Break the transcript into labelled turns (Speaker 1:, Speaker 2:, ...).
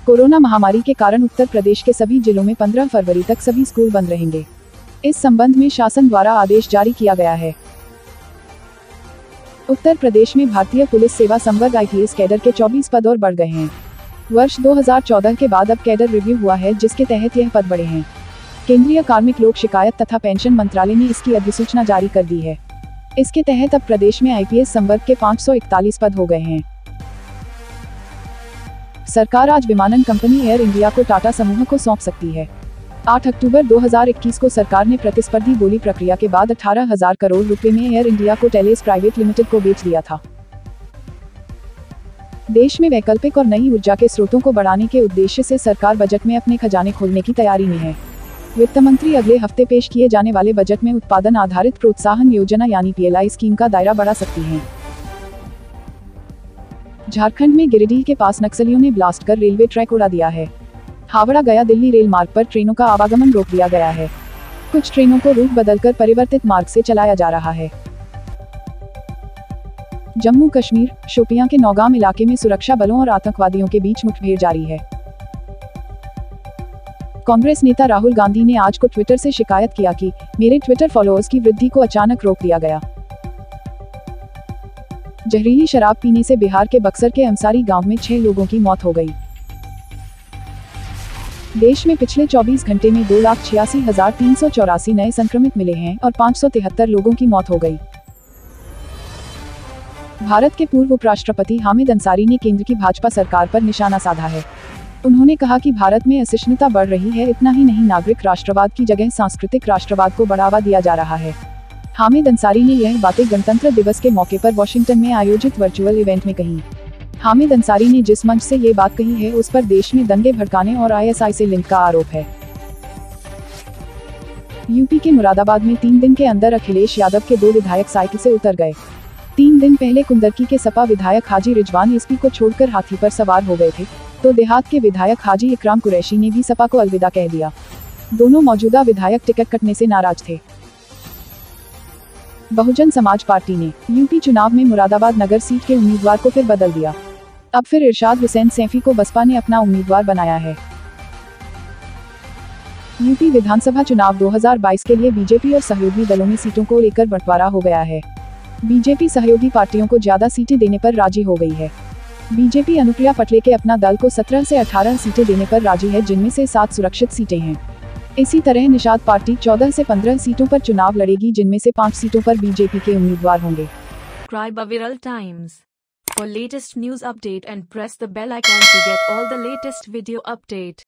Speaker 1: Corona महामारी के कारण उत्तर प्रदेश के सभी जिलों में 15 फरवरी तक सभी स्कूल बंद रहेंगे। इस संबंध में शासन द्वारा आदेश जारी किया गया है। उत्तर प्रदेश में भारतीय पुलिस सेवा संवर्ग IPS कैडर के 24 पद और बढ़ गए हैं। वर्ष 2014 के बाद अब कैडर रिव्यू हुआ है, जिसके तहत यह पद बढ़े हैं। केंद्रीय कार्मिक लोक शिकायत तथा पेंशन मंत्रालय ने इसकी अधिसूचना जारी कर दी है। इसके तहत अब प्रदेश में IPS संवर्ग के 541 पद हो गए हैं। सरकार आज विमानन कंपनी एयर इंडिया को टाटा समूह को सौंप सकती है। 8 अक्टूबर 2021 को सरकार ने प्रतिस्पर्धी बोली प्रक्रिया के बाद 18,000 करोड़ रुपए में एयर इंडिया को टेलेस प्राइवेट लिमिटेड को बेच दिया था। देश में वैकल्पिक और नई ऊर्जा के स्रोतों को बढ़ाने के उद्देश्य से सरकार बजट में अपने खजाने खोलने की तैयारी में है। वित्त मंत्री अगले हफ्ते पेश किए जाने वाले बजट में उत्पादन आधारित प्रोत्साहन योजना यानी PLI स्कीम का दायरा बढ़ा सकती हैं। झारखंड में गिरिडीह के पास नक्सलियों ने ब्लास्ट कर रेलवे ट्रैक उड़ा दिया है। हावड़ा गया दिल्ली रेल मार्ग पर ट्रेनों का आवागमन रोक दिया गया है। कुछ ट्रेनों को रूट बदलकर परिवर्तित मार्ग से चलाया जा रहा है। जम्मू कश्मीर शोपियां के नौगाम इलाके में सुरक्षा बलों और आतंकवादियों के बीच मुठभेड़ जारी है। कांग्रेस नेता राहुल गांधी ने आज को ट्विटर से शिकायत किया कि मेरे ट्विटर फॉलोअर्स की वृद्धि को अचानक रोक दिया गया। जहरीली शराब पीने से बिहार के बक्सर के अंसारी गांव में 6 लोगों की मौत हो गई। देश में पिछले 24 घंटे में 2,86,384 नए संक्रमित मिले हैं और 573 लोगों की मौत हो गई। भारत के पूर्व उपराष्ट्रपति हामिद अंसारी ने केंद्र की भाजपा सरकार पर निशाना साधा है। उन्होंने कहा कि भारत में असहिष्णुता बढ़ रही है। इतना ही नहीं, नागरिक राष्ट्रवाद की जगह सांस्कृतिक राष्ट्रवाद को बढ़ावा दिया जा रहा है। हामिद अंसारी ने यह बातें गणतंत्र दिवस के मौके पर वॉशिंगटन में आयोजित वर्चुअल इवेंट में कही। हामिद अंसारी ने जिस मंच से ये बात कही है उस पर देश में दंगे भड़काने और ISI से लिंक का आरोप है। यूपी के मुरादाबाद में 3 दिन के अंदर अखिलेश यादव के 2 विधायक साइकिल से उतर गए। 3 दिन पहले कुंदरकी के सपा विधायक हाजी रिजवान SP को छोड़कर हाथी पर सवार हो गए थे, तो देहात के विधायक हाजी इकराम कुरैशी ने भी सपा को अलविदा कह दिया। दोनों मौजूदा विधायक टिकट कटने से नाराज थे। बहुजन समाज पार्टी ने यूपी चुनाव में मुरादाबाद नगर सीट के उम्मीदवार को फिर बदल दिया। अब फिर इरशाद हुसैन सैफी को बसपा ने अपना उम्मीदवार बनाया है। यूपी विधानसभा चुनाव 2022 के लिए बीजेपी और सहयोगी दलों में सीटों को लेकर बंटवारा हो गया है। बीजेपी सहयोगी पार्टियों को ज्यादा सीटें देने पर राजी हो गई है। बीजेपी अनुप्रिया पटले के अपना दल को 17 से 18 सीटें देने पर राजी है, जिनमें से 7 सुरक्षित सीटें हैं। इसी तरह निषाद पार्टी 14 से 15 सीटों पर चुनाव लड़ेगी, जिनमें से 5 सीटों पर बीजेपी के उम्मीदवार होंगे।
Speaker 2: Subscribe Viral Times for latest news update and press the bell icon to get all the latest video update.